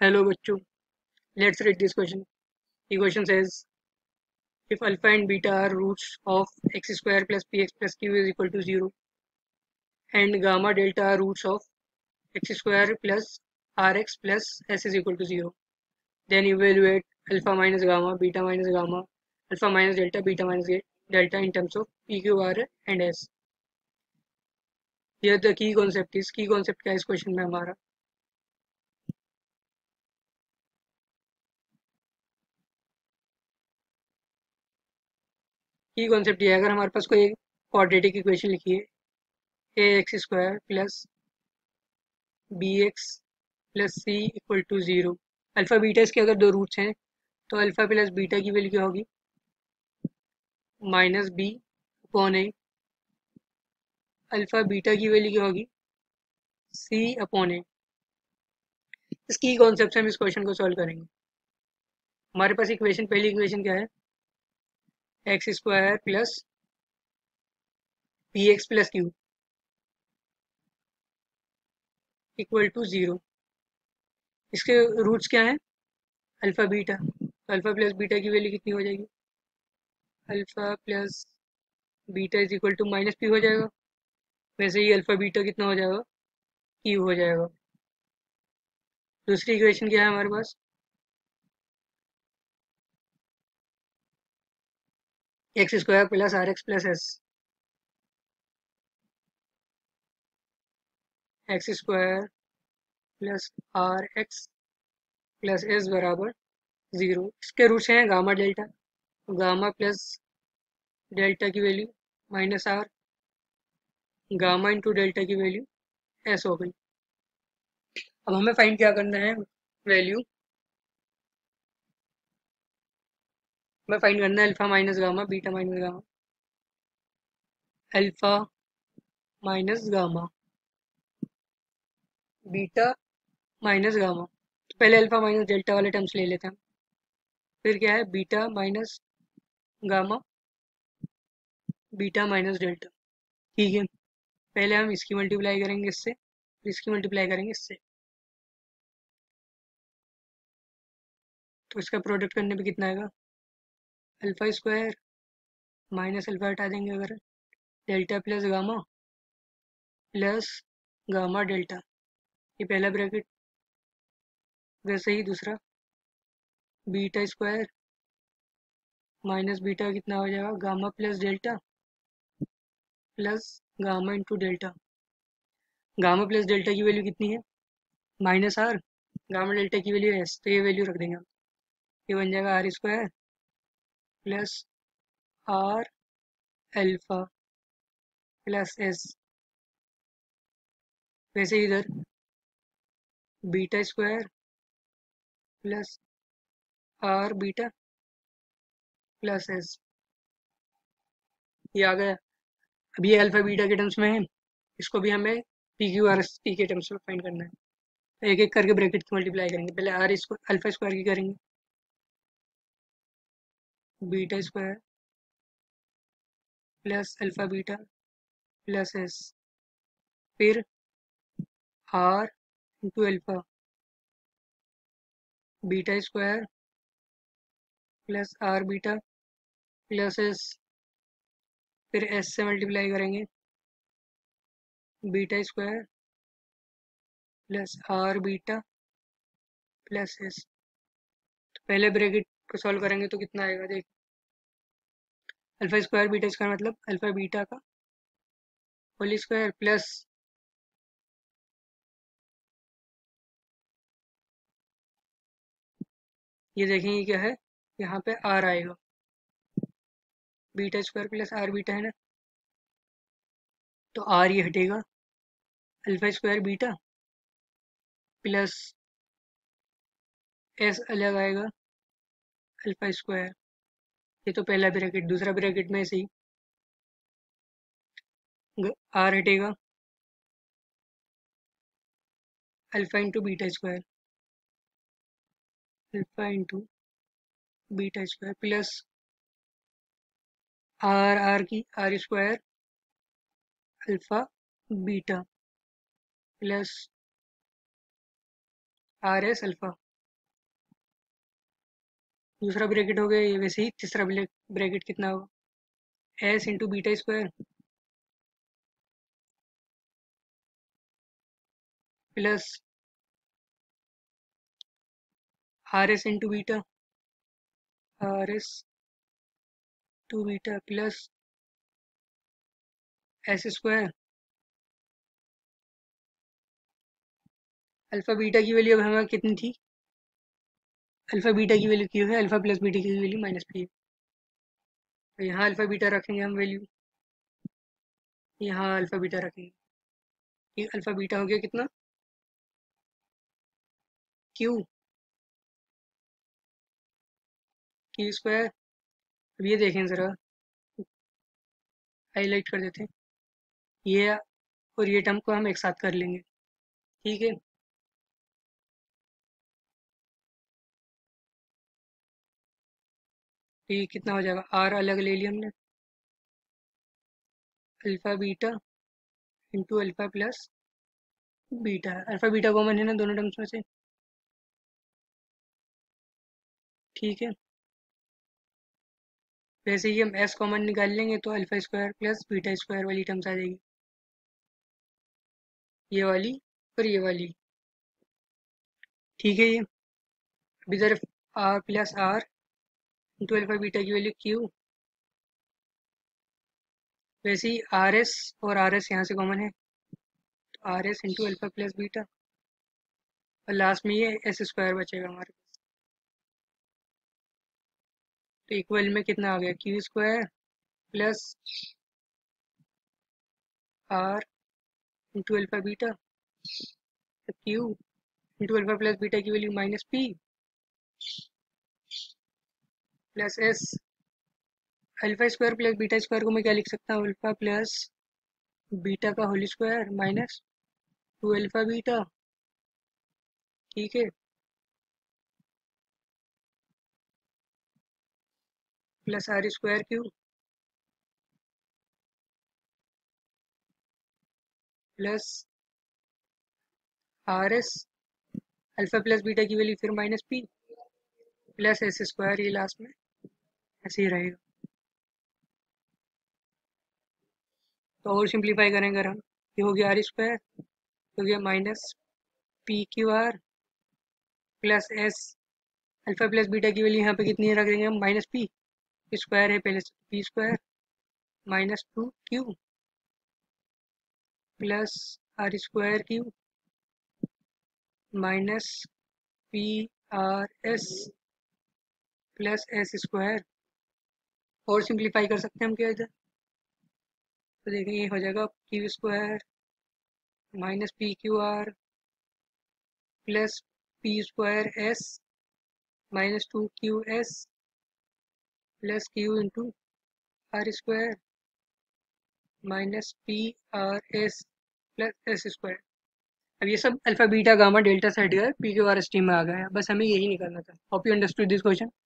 Hello बच्चों, let's read this question. The question says, if alpha and beta are roots of x square plus px plus q is equal to 0 and gamma delta are roots of x square plus rx plus s is equal to 0, then evaluate alpha minus gamma, beta minus gamma, alpha minus delta, beta minus delta in terms of p, q, r and s. Here the key concept is, key concept क्या है इस question में हमारा, की concept ये है, अगर हमारे पास कोई एक क्वाड्रेटिक इक्वेशन लिखी है ए x square plus B x plus C equal to 0, alpha beta इसके अगर दो रूट्स हैं तो अल्फा प्लस बीटा की वैल्यू क्या होगी, माइनस बी अपॉन ए, अल्फा बीटा की वैल्यू क्या होगी, सी अपॉन ए। इसकी कॉन्सेप्ट से हम इस क्वेश्चन को सॉल्व करेंगे। हमारे पास इक्वेशन, पहली इक्वेशन क्या है, x square plus p x plus q equal to 0। इसके रूट्स क्या हैं, अल्फा बीटा, तो अल्फा प्लस बीटा की वैल्यू कितनी हो जाएगी, alpha plus beta is equal to minus p हो जाएगा। वैसे ही अल्फा बीटा कितना हो जाएगा, क्यू हो जाएगा। दूसरी इक्वेशन क्या है हमारे पास, x square plus r x plus s, x square plus r x plus s बराबर 0। इसके रूट्स हैं gamma delta, gamma plus delta की value minus r, gamma into delta की वैल्यू एस हो गई। अब हमें फाइंड क्या करना है, वैल्यू हमें फाइंड करना है alpha minus gamma, beta minus gamma, alpha minus gamma, beta minus gamma. तो पहले अल्फा माइनस डेल्टा वाले टर्म्स ले लेते हैं, फिर क्या है beta minus gamma, beta minus delta. ठीक है, पहले हम इसकी मल्टीप्लाई करेंगे इससे, फिर इसकी मल्टीप्लाई करेंगे इससे, तो इसका प्रोडक्ट करने पे कितना आएगा, अल्फा स्क्वायर माइनस अल्फा हटा देंगे अगर, delta plus gamma plus gamma delta, ये पहला ब्रैकेट। वैसे ही दूसरा, बीटा स्क्वायर माइनस बीटा कितना हो जाएगा, gamma plus delta plus gamma into delta. Gamma plus delta की वैल्यू कितनी है, माइनस आर, गामा डेल्टा की वैल्यू एस, तो ये वैल्यू रख देंगे हम। ये बन जाएगा r square plus r alpha plus s. वैसे ही इधर beta square plus r beta plus s, ये आ गया। अब ये अल्फा बीटा के टर्म्स में है, इसको भी हमें p q r s p के टर्म्स में फाइंड करना है। तो एक एक करके ब्रैकेट की मल्टीप्लाई करेंगे, पहले आर इसको अल्फा स्क्वायर की करेंगे, beta square plus alpha beta plus s, फिर r into alpha, beta square plus r beta plus s, फिर एस से मल्टीप्लाई करेंगे, beta square plus r beta plus s. तो पहले ब्रैकेट को सॉल्व करेंगे तो कितना आएगा, देख, अल्फा स्क्वायर बीटा स्क्वायर मतलब अल्फा बीटा का होल स्क्वायर प्लस ये देखेंगे क्या है, यहाँ पे आर आएगा, beta square plus r beta है ना, तो आर ये हटेगा, alpha square beta plus s अलग आएगा, अल्फा स्क्वायर। ये तो पहला ब्रैकेट, दूसरा ब्रैकेट में ऐसे ही आर हटेगा, alpha into beta square, alpha into beta square plus r r की r square alpha beta plus r s alpha. दूसरा ब्रैकेट हो गया ये, वैसे ही तीसरा ब्रैकेट कितना होगा, s into beta square plus r s into beta, r s two beta plus s square. Alpha beta की वैल्यू अब हमारे कितनी थी, अल्फा बीटा की वैल्यू क्यू है, अल्फा प्लस बीटा की वैल्यू माइनस पी है। तो यहाँ अल्फा बीटा रखेंगे हम वैल्यू, यहाँ अल्फा बीटा रखेंगे। ये अल्फा बीटा हो गया कितना, क्यू, क्यू स्क्वायर। अब ये देखें ज़रा, हाईलाइट कर देते हैं ये, और ये टर्म को हम एक साथ कर लेंगे, ठीक है। तो ये कितना हो जाएगा, आर अलग ले लिया हमने, alpha beta into alpha plus beta, alpha beta common है ना दोनों टर्म्स में से, ठीक है। वैसे ही हम एस कॉमन निकाल लेंगे तो alpha square plus beta square वाली टर्म्स आ जाएगी, ये वाली और ये वाली, ठीक है। ये अब इधर r plus r into alpha beta की वैल्यू क्यू, वैसे ही आर एस और आर एस यहाँ से कॉमन है, तो r s into alpha plus beta, और लास्ट में ये एस स्क्वायर बचेगा हमारे पास। तो इक्वल में कितना आ गया, q square plus r into alpha beta, q into alpha plus beta की value minus p plus s, alpha square plus beta square को मैं क्या लिख सकता हूँ, अल्फा प्लस बीटा का whole square minus two alpha beta, ठीक है, plus r square q plus r s, alpha plus beta की वैल्यू फिर minus p plus s square, ये लास्ट में ऐसे ही रहेगा। तो और सिंप्लीफाई करेंगे अगर हम, ये हो गया आर स्क्वायर, हो गया minus p q r plus s, alpha plus beta की वैल्यू यहाँ पे कितनी रख देंगे हम, माइनस पी स्क्वायर है पहले से, p square minus two q plus r square q minus p r s plus s square. और सिंप्लीफाई कर सकते हैं हम क्या इधर, तो देखें ये हो जाएगा q square minus p q r plus p square s minus two q s plus q into r square minus p r s plus s square. अब ये सब alpha beta gamma delta set गया, p q r s t में आ गया है, बस हमें यही निकालना था। Hope you understood this question.